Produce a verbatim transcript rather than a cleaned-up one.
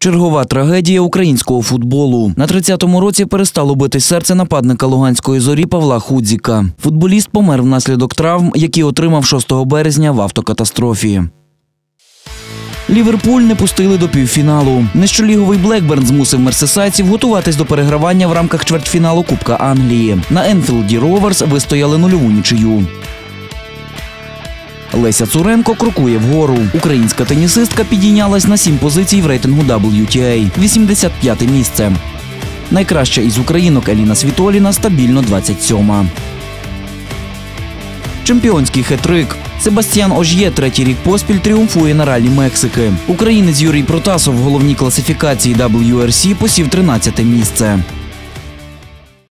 Чергова трагедія українського футболу. На тридцятому році перестало бити серце нападника Луганської «Зорі» Павла Худзіка. Футболіст помер внаслідок травм, які отримав шостого березня в автокатастрофі. Ліверпуль не пустили до півфіналу. Нижчоліговий Блекберн змусив мерсисайдців готуватись до перегравання в рамках чвертьфіналу Кубка Англії. На Енфілді Роверс вистояли нульову нічию. Леся Цуренко крокує вгору. Українська тенісистка підійнялась на сім позицій в рейтингу дабл ю ті ей – вісімдесят п'яте місце. Найкраща із українок Еліна Світоліна стабільно двадцять сьома. Чемпіонський хет-трик. Себастьян Ож'є третій рік поспіль тріумфує на Ралі Мексики. Українець Юрій Протасов в головній класифікації дабл ю ар сі посів тринадцяте місце.